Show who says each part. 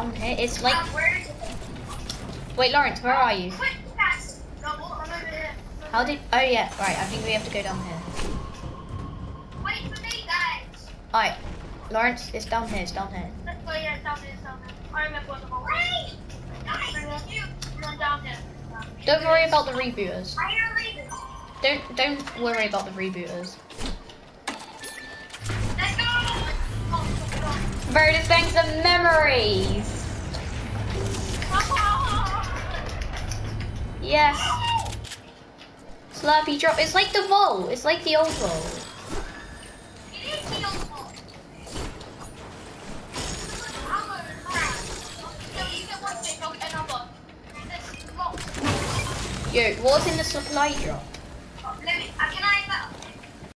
Speaker 1: down here. It's like... Wait, Lawrence, where are you? How did... Oh, yeah. Right, I think we have to go down here.
Speaker 2: Wait for me, guys.
Speaker 1: Alright. Lawrence, it's down here. It's down here.
Speaker 2: Oh, yeah, it's down here. It's down here. I remember what the whole... Wait! Guys, you run down here.
Speaker 1: Don't worry about the rebooters.
Speaker 2: I hear leaving.
Speaker 1: Don't worry about the rebooters.
Speaker 2: Let's go!
Speaker 1: Bro, this thing's some memories. Yes. Slurpy drop. It's like the vault. It's like the old vault.
Speaker 2: It is the old one.
Speaker 1: Yo, what's in the supply drop?